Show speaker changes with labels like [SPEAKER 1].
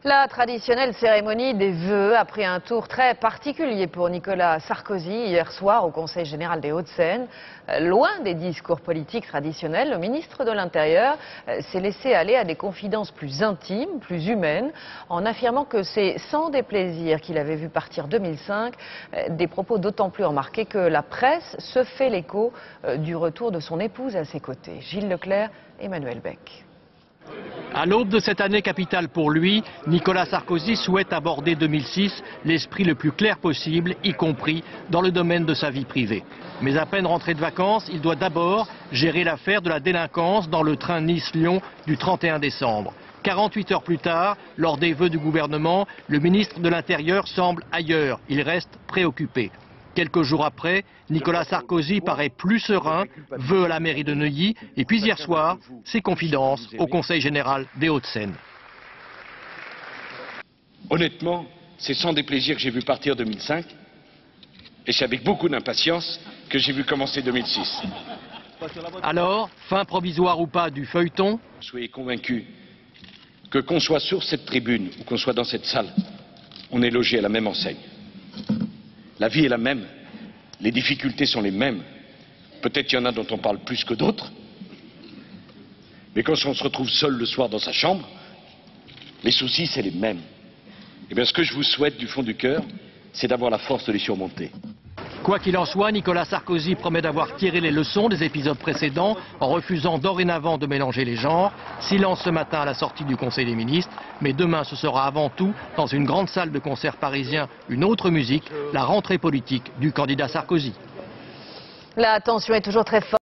[SPEAKER 1] La traditionnelle cérémonie des vœux a pris un tour très particulier pour Nicolas Sarkozy hier soir au Conseil général des Hauts-de-Seine. Loin des discours politiques traditionnels, le ministre de l'Intérieur s'est laissé aller à des confidences plus intimes, plus humaines, en affirmant que c'est sans déplaisir qu'il avait vu partir 2005, des propos d'autant plus remarqués que la presse se fait l'écho du retour de son épouse à ses côtés. Gilles Leclerc, Emmanuel Beck.
[SPEAKER 2] À l'aube de cette année capitale pour lui, Nicolas Sarkozy souhaite aborder 2006 l'esprit le plus clair possible, y compris dans le domaine de sa vie privée. Mais à peine rentré de vacances, il doit d'abord gérer l'affaire de la délinquance dans le train Nice-Lyon du 31 décembre. 48 heures plus tard, lors des vœux du gouvernement, le ministre de l'Intérieur semble ailleurs. Il reste préoccupé. Quelques jours après, Nicolas Sarkozy paraît plus serein, vœux à la mairie de Neuilly, et puis hier soir, ses confidences au Conseil général des Hauts-de-Seine.
[SPEAKER 3] Honnêtement, c'est sans déplaisir que j'ai vu partir 2005, et c'est avec beaucoup d'impatience que j'ai vu commencer 2006.
[SPEAKER 2] Alors, fin provisoire ou pas du feuilleton?
[SPEAKER 3] Soyez convaincus que qu'on soit sur cette tribune ou qu'on soit dans cette salle, on est logé à la même enseigne. La vie est la même, les difficultés sont les mêmes. Peut-être qu'il y en a dont on parle plus que d'autres, mais quand on se retrouve seul le soir dans sa chambre, les soucis, c'est les mêmes. Et bien ce que je vous souhaite du fond du cœur, c'est d'avoir la force de les surmonter.
[SPEAKER 2] Quoi qu'il en soit, Nicolas Sarkozy promet d'avoir tiré les leçons des épisodes précédents en refusant dorénavant de mélanger les genres. Silence ce matin à la sortie du Conseil des ministres, mais demain ce sera avant tout, dans une grande salle de concert parisien, une autre musique, la rentrée politique du candidat Sarkozy.
[SPEAKER 1] La tension est toujours très forte.